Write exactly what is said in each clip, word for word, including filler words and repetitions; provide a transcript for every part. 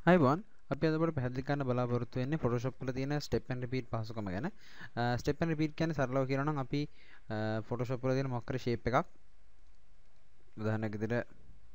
අයිබෝන් අපි අද ඔබට පැහැදිලි කරන්න බලාපොරොත්තු වෙන්නේ Photoshop වල තියෙන step and repeat පහසුකම ගැන. step and repeat කියන්නේ සරලව කියනවා නම් අපි Photoshop වල තියෙන මොකක් හරි shape එකක් උදාහරණයක් විදිහට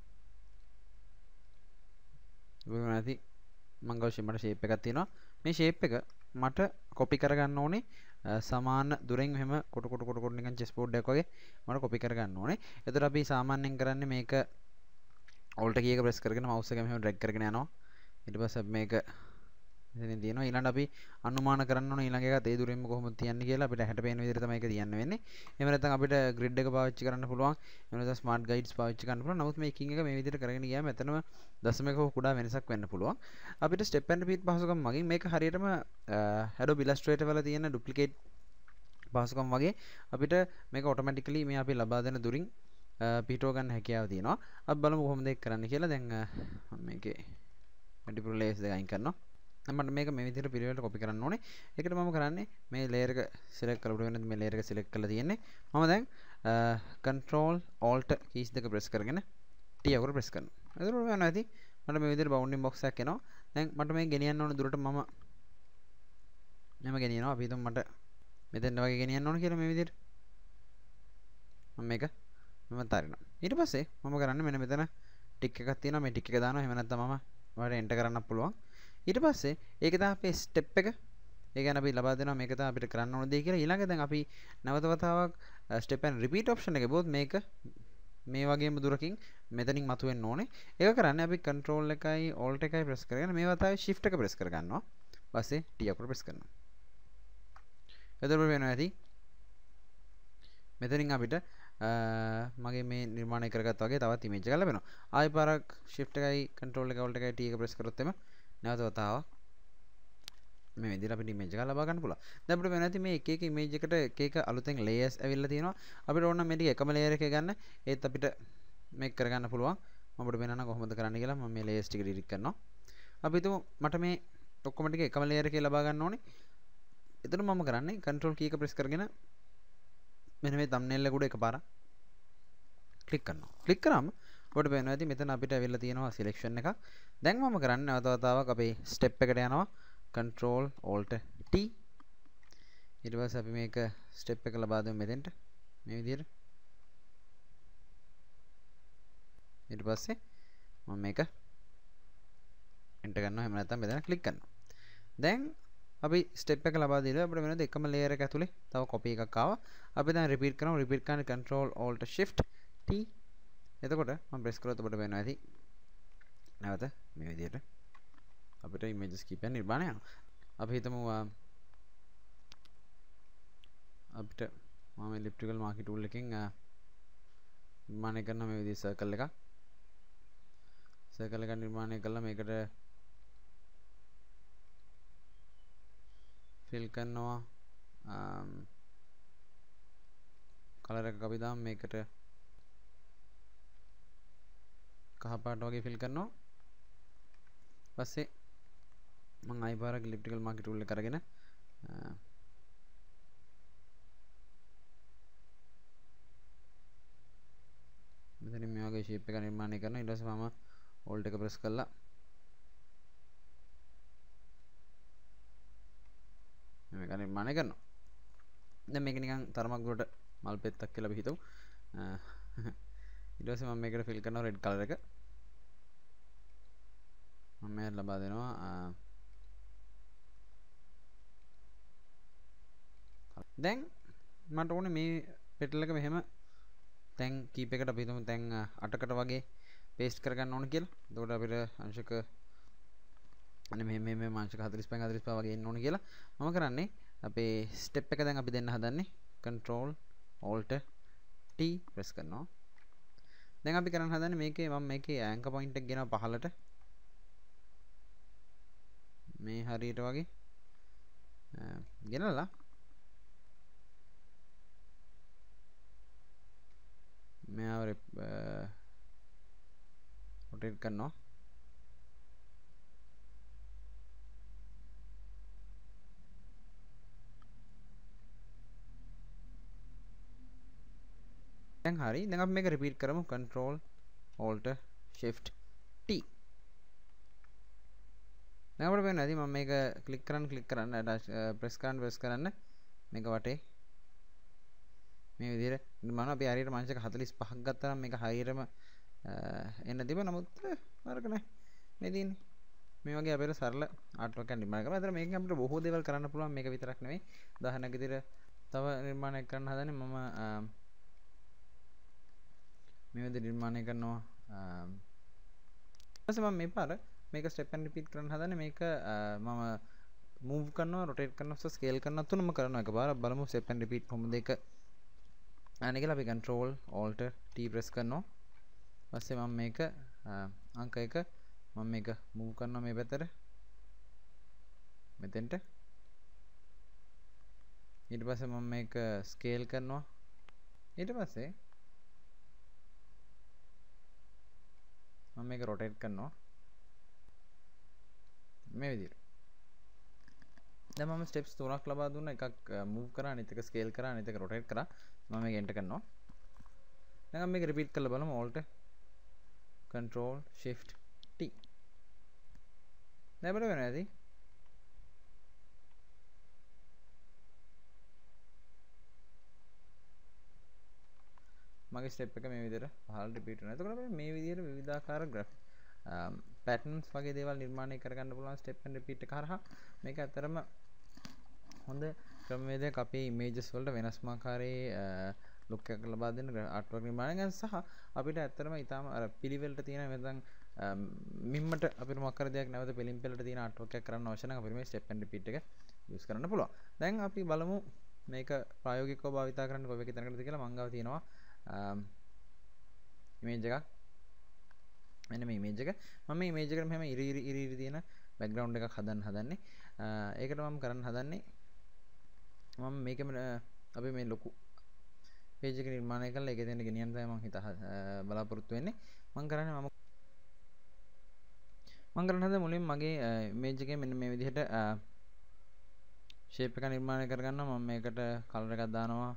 වෙන නැති මම ගාව මට shape එකක් තියෙනවා. මේ shape එක මට copy කරගන්න ඕනේ සමාන දුරෙන් එහෙම කොට කොට කොට කොට නිකන් chessboard එකක් වගේ මට copy කරගන්න ඕනේ. එතකොට අපි සාමාන්‍යයෙන් කරන්නේ මේක alt key එක press කරගෙන mouse එක මෙහෙම drag කරගෙන යනවා. ඊට පස්සේ මේක මෙතනින් තියෙනවා. ඊළඟට අපි අනුමාන කරන්න ඕන ඊළඟ එකත් ඒ දුරින්ම කොහොමද තියන්නේ කියලා අපිට හැට පේන විදිහට තමයි ඒක තියන්න වෙන්නේ. එහෙම නැත්නම් අපිට grid එක පාවිච්චි කරන්න පුළුවන්. එහෙම නැත්නම් smart guides පාවිච්චි කරන්න පුළුවන්. නමුත් මේ eking එක මේ විදිහට කරගෙන ගියාම එතනම දශමයක හෝ කුඩා වෙනසක් වෙන්න පුළුවන්. අපිට step and repeat පහසුකම් මගින් මේක හරියටම Adobe Illustrator වල තියෙන duplicate පහසුකම් වගේ අපිට මේක automatically මේ අපි ලබා දෙන දුරින් පිටව ගන්න හැකියාව තියෙනවා. අපි බලමු කොහොමද ඒක කරන්න කියලා. දැන් මම මේකේ multiple layers දෙක අයින් කරනවා. දැන් මට මේක මේ විදිහට පිළිවෙලට copy කරන්න ඕනේ. ඒකට මම කරන්නේ මේ layer එක select කරලා වෙනද මේ layer එක select කරලා තියෙන්නේ. මම දැන් control alt keys දෙක press කරගෙන T අකුර press කරනවා. එතකොට වෙනවා ඇති මට මේ විදිහට bounding box එකක් එනවා. දැන් මට මේ ගෙනියන්න ඕන දුරට මම මෙහෙම ගෙනියනවා. අපි හිතමු මට මෙතෙන් වගේ ගෙනියන්න ඕන කියලා මේ විදිහට. මම මේක මම තරිනවා. ඊට පස්සේ මම කරන්නේ මෙන්න මෙතන ටික් එකක් තියෙනවා. මේ ටික් එක දානවා. එහෙම නැත්නම් මම ඔයාලට එන්ටර් කරන්න පුළුවන්. ඊට පස්සේ ඒක තමයි අපේ ස්ටෙප් එක. ඒ කියන්නේ අපි ලබා දෙනවා මේක තමයි අපිට කරන්න ඕන දේ කියලා. ඊළඟ දැන් අපි නැවත වතාවක් ස්ටෙප් and repeat option එකේ බොත් මේක මේ වගේම දුරකින් මෙතනින් මතුවෙන්න ඕනේ. ඒක කරන්නේ අපි control එකයි alt එකයි press කරගෙන මේ වතාවේ shift එක press කර ගන්නවා. ඊපස්සේ T අකුර press කරනවා. එතකොට වෙනවා ඇති මෙතනින් අපිට මගේ මේ නිර්මාණය කරගත්ත වගේ තවත් image එකක් ලැබෙනවා. ආයෙ පාරක් shift එකයි control එක alt එකයි T එක press කරොත් එම නැවත වතාවක් මේ විදිහට අපිට image එකක් ලබා ගන්න පුළුවන්. දැන් අපිට වෙන නැති මේ එක එක image එකට එක එක අලුතෙන් layers ඇවිල්ලා තියෙනවා. අපිට ඕන නම් මේ ටික එකම layer එකේ ගන්න. ඒත් අපිට මේක කරගන්න පුළුවන්. මම ඔබට වෙනනම් කොහොමද කරන්න කියලා මම මේ layers ටික delete කරනවා. අපි හිතමු මට මේ ඔක්කොම ටික එකම layer එකේ ලබා ගන්න ඕනේ. එතන මම කරන්නේ control key එක press කරගෙන මෙන්න මේ thumbnail එක උඩ එකපාරක් ක්ලික් කරනවා. ක්ලික් කරාම ඔබට පේනවා ඇති මෙතන අපිට ඇවිල්ලා තියෙනවා selection එකක්. දැන් මම කරන්නේ නැවත වතාවක් අපේ step එකට යනවා. control alt T. ඊට පස්සේ අපි මේක step එක ලබා දෙමු මෙතෙන්ට. මේ විදිහට. ඊට පස්සේ මම මේක enter කරනවා. එහෙම නැත්නම් මෙතන ක්ලික් කරනවා. දැන් අපි step එක ලබා දීලා අපිට වෙනද එකම layer එක ඇතුලේ තව copy එකක් ආවා. අපි දැන් repeat කරනවා. repeat කරන්නේ control alt shift T. එතකොට මම press කරොත් ඔබට වෙනවා ඇති නැවත මේ විදිහට අපිට images කීපයක් නිර්මාණය වෙනවා. අපි හිතමු අපිට මම elliptical marquee tool එකෙන් නිර්මාණය කරන මේ විදිහේ circle එකක් circle එකක් නිර්මාණය කළා මේකට fill කරනවා color එකක් අපි දාමු මේකට කහ පාට වගේ fill කරනවා. පස්සේ මම ආයි පාරක් elliptical marquee tool එක අරගෙන මෙතනින් මේ වගේ shape එක නිර්මාණය කරනවා. ඊට පස්සේ මම alt එක press කරලා මේක නිර්මාණය කරනවා. දැන් මේක නිකන් තරමක් දුරට මල් පෙත්තක් කියලා අපි හිතමු. ඊට පස්සේ මම මේකට fill කරනවා red color එක. මම මේක ලබා දෙනවා දැන් මට ඕනේ මේ පෙටල් එක මෙහෙම තැන් කීපයකට අපි හිතමු තැන් අටකට වගේ paste කරගන්න ඕන කියලා. එතකොට අපිට අංශක අනේ මේ මේ මේ අංශක හතළිස් පහ හතළිස් පහ වගේ එන්න ඕන කියලා. මම කරන්නේ අපේ step එක දැන් අපි දෙන්න හදන්නේ control alt T press කරනවා. දැන් අපි කරන්න හදන්නේ මේකේ මම මේකේ anchor point එක ගෙනවා පහළට. මේ හරියට වගේ ගෙනලා මෙයාව rotate කරනවා. දැන් හරි. දැන් අපි මේක repeat කරමු control alt shift T. දැන් අපිට පේනවා ඉතින් මම මේක ක්ලික් කරන්න ක්ලික් කරන්න ප්‍රෙස් කරන්න ප්‍රෙස් කරන්න මේක වටේ මේ විදිහට මම අපි හරියට මාංශක හතළිස් පහක් ගත්තා නම් මේක හරියටම එන්න තිබ්බ නමුත් අරක නැහැ මේ තියෙන්නේ මේ වගේ අපිට සරල ආර්ට් වර්ක් එකක් නිර්මාණය කරනවා. ඒතර මේකෙන් අපිට බොහෝ දේවල් කරන්න පුළුවන් මේක විතරක් නෙවෙයි. උදාහරණයක් විදිහට තව නිර්මාණයක් කරන්න හදන්නේ මම මේ විදිහට නිර්මාණය කරනවා. ඊපස්සේ මම මේ පාර මේක ස්ටෙප් ඇන්ඩ් රිපීට් කරන්න හදන්නේ මේක මම මූව් කරනවා රොටේට් කරනවා සහ ස්කේල් කරනවා තුනම කරනවා එකපාරක් බලමු ස්ටෙප් ඇන්ඩ් රිපීට් කොහොමද ඒක අනේ කියලා අපි control alt t press කරනවා. ඊපස්සේ මම මේක අංක එක මම මේක move කරනවා මේ පැත්තට මෙතෙන්ට ඊට පස්සේ මම මේක scale කරනවා ඊට පස්සේ මම මේක rotate කරනවා මේ විදිහට දැන් මම steps තුනක් ලබා දුන්නා එකක් move කරා අනිත් එක scale කරා අනිත් එක rotate කරා මම මේක enter කරනවා දැන් මම මේක repeat කරලා බලමු alt control shift t දැන් අපිට වෙනවා ඇති මගේ ස්ටෙප් එක මේ විදිහට පහළ රිපීට් වෙනවා. එතකොට අපිට මේ විදිහට විවිධාකාර ග්‍රැෆ් පැටර්න්ස් වගේ දේවල් නිර්මාණය කරගන්න පුළුවන් ස්ටෙප් ඇන්ඩ් රිපීට් එක හරහා මේක ඇත්තරම හොඳ ක්‍රමවේදයක් අපේ ඉමේජස් වලට වෙනස්ම ආකාරයේ ලුක් එකක් ලබා දෙන්න ආර්ට් වර්ක් නිර්මාණය කරන සහ අපිට ඇත්තරම ඊටාම අර පිළිවෙලට තියෙන නැත්නම් මිම්මට අපිට මොකක් කර දෙයක් නැවත පිළිම් පෙළට තියෙන ආර්ට් වර්ක් එකක් කරන්න අවශ්‍ය නම් අපිට මේ ස්ටෙප් ඇන්ඩ් රිපීට් එක යූස් කරන්න පුළුවන්. දැන් අපි බලමු මේක ප්‍රායෝගිකව භාවිතා කරන්න කොහොමද තැනකටද කියලා මම ගාව තියෙනවා ඉමේජ් එකක් මෙන්න මේ ඉමේජ් එක මම මේ ඉමේජ් එකට මෙහෙම ඉරි ඉරි ඉරි ඉරි තියෙන බෑග්ග්‍රවුන්ඩ් එකක් හදන්න හදන්නේ ඒකට මම කරන්න හදන්නේ මම මේකෙම අපි මේ ලොකු පේජ් එක නිර්මාණය කරලා ඒක දෙන්න ගෙනියන්න තමයි මම හිත බලාපොරොත්තු වෙන්නේ මම කරන්නේ මම මම කරන්න හදන්නේ මුලින්ම මගේ ඉමේජ් එකේ මෙන්න මේ විදිහට ෂේප් එක නිර්මාණය කරගන්නවා මම මේකට කලර් එකක් දානවා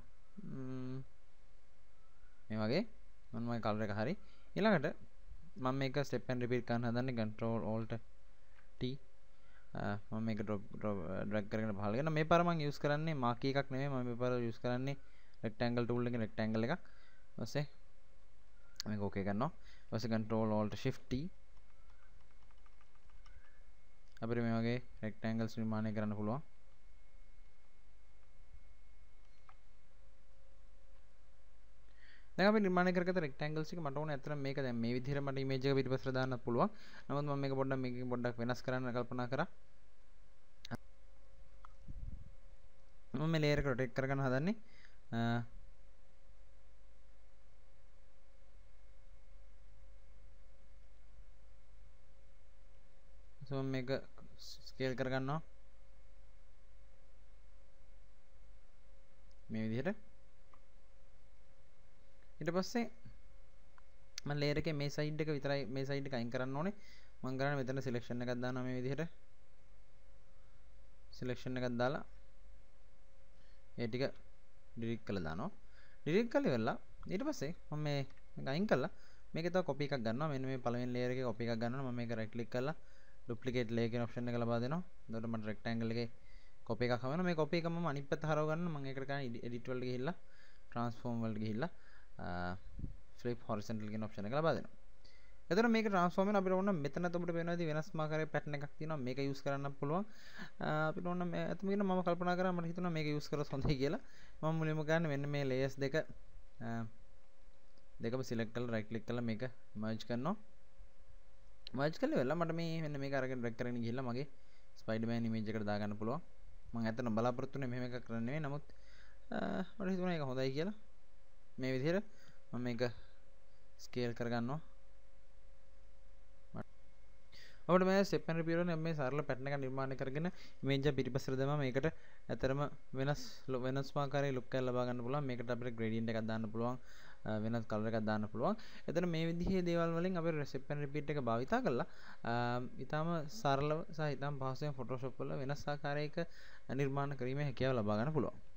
මේ වගේ මම මේ කලර් එක හරි ඊළඟට මම මේක ස්ටෙප් ඇන්ඩ් රිපීට් කරන්න හදන්නේ control alt t මම මේක ඩ්‍රැග් කරගෙන පහළ කරන මේ පාර මම යූස් කරන්නේ මාකී එකක් නෙමෙයි මම මේ පාර යූස් කරන්නේ rectangle tool එකේ rectangle එකක් ඊපස්සේ මේක ඕකේ කරනවා ඊපස්සේ control alt shift t අපිට මේ වගේ rectangles නිර්මාණය කරන්න පුළුවන් දැන් අපි නිර්මාණය කරගත්ත rectangles එක මට ඕනේ අතන මේක දැන් මේ විදිහට මට image එක පිටිපස්සට දාන්න පුළුවන්. නමුත් මම මේක පොඩ්ඩක් මේකෙන් පොඩ්ඩක් වෙනස් කරන්න කල්පනා කරා. මම මේ layer එක rotate කරගන්න හදන්නේ. so මම මේක scale කරගන්නවා. මේ විදිහට ඊට පස්සේ මම ලේයර් එකේ මේ සයිඩ් එක විතරයි මේ සයිඩ් එක අයින් කරන්න ඕනේ මම කරන්නේ මෙතන සිලෙක්ෂන් එකක් දානවා මේ විදිහට සිලෙක්ෂන් එකක් දාලා ඒ ටික ඩිලීට් කරලා දානවා ඩිලීට් කරලා ඉවරලා ඊට පස්සේ මම මේ මේක අයින් කරලා මේකේ තව කොපි එකක් ගන්නවා මෙන්න මේ පළවෙනි ලේයර් එකේ කොපි එකක් ගන්නවා මම මේක රයිට් ක්ලික් කරලා ඩුප්ලිකේට් ලේයර් කියන ඔප්ෂන් එක ලබා දෙනවා එතකොට මට රෙක්ටැන්ගල් එකේ කොපි එකක් හම්බ වෙනවා මේ කොපි එක මම අනිත් පැත්ත හරව ගන්න මම ඒකට කරන්නේ එඩිට් වලට ගිහිල්ලා ට්‍රාන්ස්ෆෝම් වලට ගිහිල්ලා flip horizontal කියන option එක ලබා දෙනවා. එතකොට මේක transform වෙන අපිට ඕන මෙතනත් අපිට වෙනවා ඉතින් වෙනස්ම ආකාරයේ pattern එකක් තියෙනවා මේක use කරන්න පුළුවන්. අපිට ඕන මේ අතම කියන මම කල්පනා කරා මට හිතුණා මේක use කරොත් හොඳයි කියලා. මම මුලින්ම ගන්න මෙන්න මේ layers දෙක දෙකම select කරලා right click කරලා මේක merge කරනවා. merge කරලා ඉවරලා මට මේ මෙන්න මේක අරගෙන drag කරගෙන ගිහිල්ලා මගේ Spider-Man image එකට දාගන්න පුළුවන්. මම ඇත්තටම බලාපොරොත්තු වෙන්නේ මෙහෙම එකක් කරන්න නෙවෙයි. නමුත් මට හිතුණා ඒක හොඳයි කියලා. මේ විදිහට මම මේක ස්කේල් කරගන්නවා අපිට මේ ස්ටෙප් ඇන්ඩ් රිපීට් වලින් මේ සරල පැටර්න් එකක් නිර්මාණය කරගෙන ඉමේජ් එක පිටිපස්සට දැම්මම මේකට ඇතරම වෙනස් වෙනස් ආකාරයේ ලුක් එකක් ලබා ගන්න පුළුවන් මේකට අපිට ග්‍රේඩියන්ට් එකක් දාන්න පුළුවන් වෙනස් කලර් එකක් දාන්න පුළුවන් එතන මේ විදිහේ දේවල් වලින් අපිට ස්ටෙප් ඇන්ඩ් රිපීට් එක භාවිතා කරලා ඊටාම සරලව සහ ඊටාම පහසුවෙන් Photoshop වල වෙනස් ආකාරයක නිර්මාණ කිරීමේ හැකියාව ලබා ගන්න පුළුවන්